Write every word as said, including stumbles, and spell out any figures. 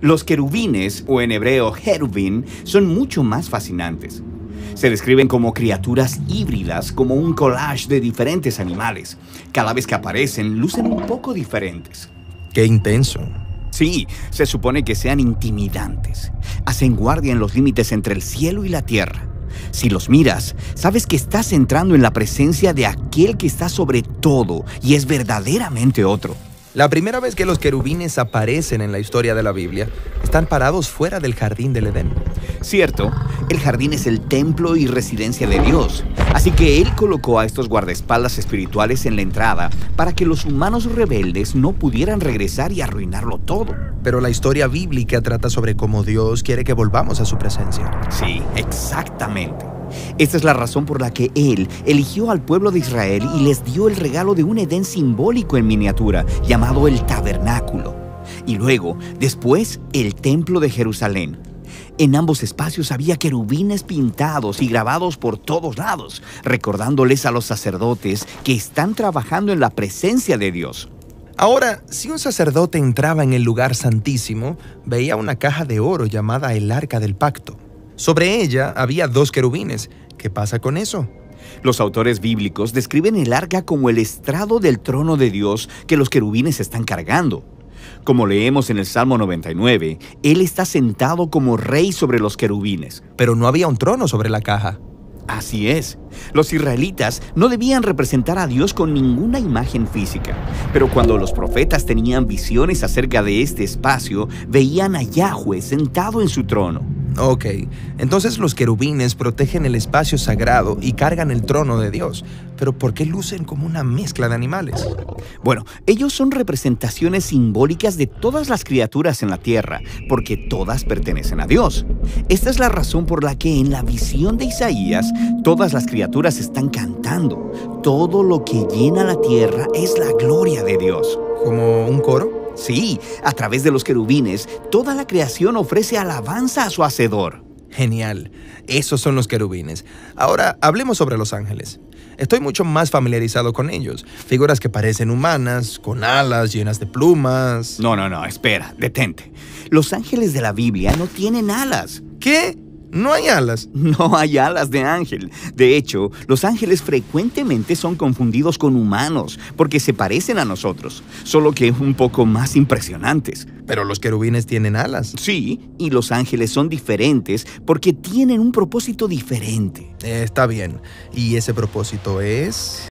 Los querubines, o en hebreo cherubín, son mucho más fascinantes. Se describen como criaturas híbridas, como un collage de diferentes animales. Cada vez que aparecen, lucen un poco diferentes. ¡Qué intenso! Sí, se supone que sean intimidantes. Hacen guardia en los límites entre el cielo y la tierra. Si los miras, sabes que estás entrando en la presencia de aquel que está sobre todo y es verdaderamente otro. La primera vez que los querubines aparecen en la historia de la Biblia, están parados fuera del jardín del Edén. Cierto, el jardín es el templo y residencia de Dios, así que Él colocó a estos guardaespaldas espirituales en la entrada para que los humanos rebeldes no pudieran regresar y arruinarlo todo. Pero la historia bíblica trata sobre cómo Dios quiere que volvamos a su presencia. Sí, exactamente. Esta es la razón por la que Él eligió al pueblo de Israel y les dio el regalo de un Edén simbólico en miniatura, llamado el tabernáculo. Y luego, después, el templo de Jerusalén. En ambos espacios había querubines pintados y grabados por todos lados, recordándoles a los sacerdotes que están trabajando en la presencia de Dios. Ahora, si un sacerdote entraba en el lugar santísimo, veía una caja de oro llamada el Arca del Pacto. Sobre ella había dos querubines. ¿Qué pasa con eso? Los autores bíblicos describen el arca como el estrado del trono de Dios que los querubines están cargando. Como leemos en el Salmo noventa y nueve, Él está sentado como rey sobre los querubines. Pero no había un trono sobre la caja. Así es. Los israelitas no debían representar a Dios con ninguna imagen física. Pero cuando los profetas tenían visiones acerca de este espacio, veían a Yahweh sentado en su trono. Ok, entonces los querubines protegen el espacio sagrado y cargan el trono de Dios. ¿Pero por qué lucen como una mezcla de animales? Bueno, ellos son representaciones simbólicas de todas las criaturas en la tierra, porque todas pertenecen a Dios. Esta es la razón por la que en la visión de Isaías, todas las criaturas están cantando. Todo lo que llena la tierra es la gloria de Dios. ¿Como un coro? Sí, a través de los querubines, toda la creación ofrece alabanza a su Hacedor. Genial, esos son los querubines. Ahora, hablemos sobre los ángeles. Estoy mucho más familiarizado con ellos. Figuras que parecen humanas, con alas llenas de plumas. No, no, no, espera, detente. Los ángeles de la Biblia no tienen alas. ¿Qué? ¿No hay alas? No hay alas de ángel. De hecho, los ángeles frecuentemente son confundidos con humanos porque se parecen a nosotros, solo que un poco más impresionantes. Pero los querubines tienen alas. Sí, y los ángeles son diferentes porque tienen un propósito diferente. Eh, está bien. ¿Y ese propósito es?